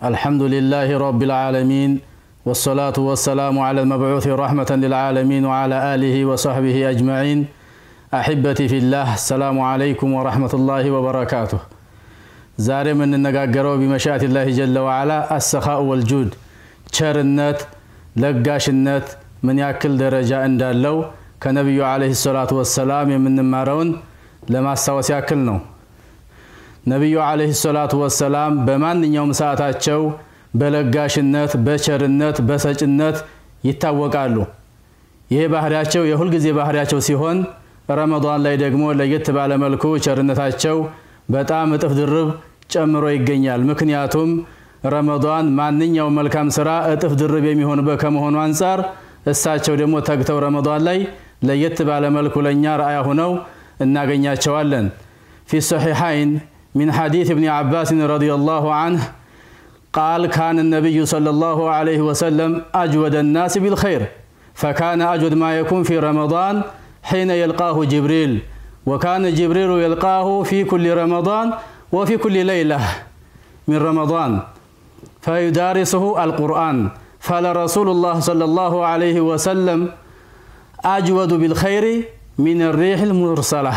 الحمد لله رب العالمين والصلاة والسلام على المبعوث رحمة للعالمين وعلى آله وصحبه أجمعين. أحبتي في الله السلام عليكم ورحمة الله وبركاته. زاري من النقاقروا بمشيئة الله جل وعلا السخاء والجود شرنت لقاشنت من يأكل درجة اندالو كنبي عليه الصلاة والسلام من المارون لما استوى سيأكلنو نبي عليه الصلاة والسلام بمان يوم ساعتاتشو بلقاشنت بشرنت بسجنت يتاوقالو ይሄ ባህሪያቸው የሁል ጊዜ ባህሪያቸው ሲሆን ረመዳን ላይ ደግሞ ለየት ባለ መልኩ ቸርነታቸው በጣም እጥፍ ድርብ ጨምሮ ይገኛል። ምክንያቱም ረመዳን ማንኛው መልካም ስራ እጥፍ ድርብ የሚሆንበት ከመሆኑ አንፃር እሳቸው ደግሞ ተግተው ረመዳን ላይ ለየት ባለ መልኩ ለኛ ራእያ ሆነው እናገኛቸዋለን። في الصحيحين من حديث ابن عباس رضي الله عنه قال كان النبي صلى الله عليه وسلم أجود الناس بالخير فكان أجود ما يكون في رمضان حين يلقاه جبريل وكان جبريل يلقاه في كل رمضان وفي كل ليلة من رمضان فيدارسه القرآن فلرسول الله صلى الله عليه وسلم أجود بالخير من الريح المرسلة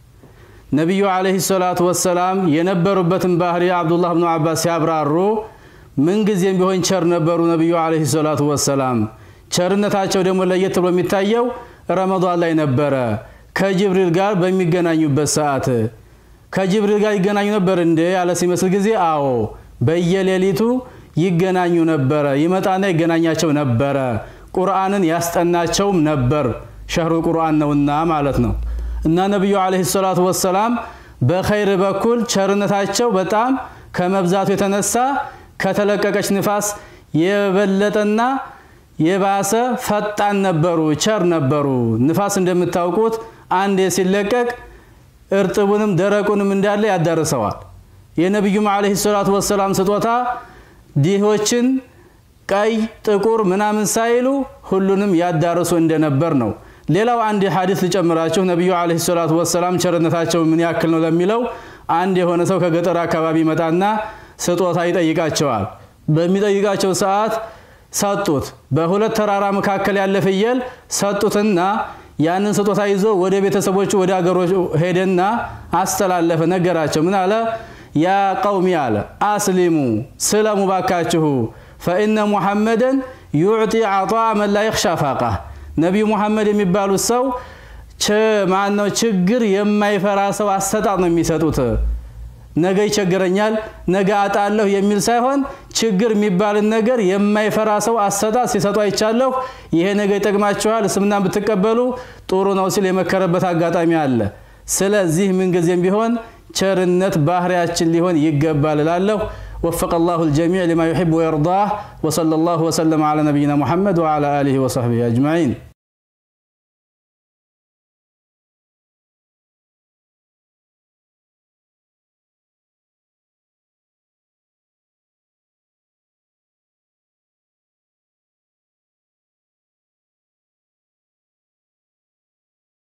نبي عليه الصلاة والسلام ينبر بتن باهري عبد الله بن عباس يابرارو من جزين بهون شر نبرو نبي عليه الصلاة والسلام شرنتاچو دمو ليت ብሎ የሚታየው ረመዳን ላይ ነበር። ከጅብሪል ጋር በሚገናኙበት ሰዓት ከጅብሪል ጋር ይገናኙ ነበር እንዴ ያለ ሲመስል ጊዜ አዎ በየሌሊቱ ይገናኙ ነበር። ይመጣና ይገናኛቸው ነበር። ቁርአንን ያስጠናቸውም ነበር። ሸህሩ ቁርአን ነውና ማለት ነው። እና ነብዩ አለይሂ ሰላቱ ወሰለም በኸይር በኩል ቸርነታቸው በጣም ከመብዛቱ የተነሳ ከተለቀቀች ንፋስ የበለጠና የባሰ ፈጣን ነበሩ ቸር ነበሩ። ንፋስ እንደምታውቁት አንዴ ሲለቀቅ እርጥቡንም ደረቁንም እንዳለ ያዳርሰዋል። የነብዩም አለይሂ ሰላቱ ወሰለም ስጦታ ዲሆችን ቀይ ጥቁር ምናምን ሳይሉ ሁሉንም ያዳርሱ እንደነበር ነው። ሌላው አንድ ሐዲስ ልጨምራችሁ ነብዩ አለይሂ ሰላቱ ወሰለም ቸርነታቸው ምን ያክል ነው ለሚለው አንድ የሆነ ሰው ከገጠር አካባቢ መጣና ስጦታ ይጠይቃቸዋል። በሚጠይቃቸው ሰዓት ሰጡት። በሁለት ተራራ መካከል ያለ ፍየል ሰጡትና ያንን ስጦታ ይዞ ወደ ቤተሰቦቹ ወደ አገሮች ሄደና አስተላለፈ ነገራቸው። ምን አለ? ያ ቀውሚ አለ አስሊሙ ሰላሙ ባካችሁ فإن محمدا يعطي عطاء من لا يخشى فاقه ነብዩ መሐመድ የሚባሉት ሰው ማነው ችግር የማይፈራ ሰው አሰጣጥ ነው የሚሰጡት። ነገ ይቸገረኛል ነገ አጣለሁ የሚል ሳይሆን ችግር የሚባል ነገር የማይፈራ ሰው አሰጣጥ ሲሰጡ አይቻለሁ። ይሄ ነገ ይጠቅማችኋል እስልምናን ብትቀበሉ ጥሩ ነው ሲል የመከረበት አጋጣሚ አለ። ስለዚህ ምን ጊዜም ቢሆን ቸርነት ባህሪያችን ሊሆን ይገባል እላለሁ። وفق الله الجميع لما يحب ويرضاه وصلى الله وسلم على نبينا محمد وعلى آله وصحبه أجمعين.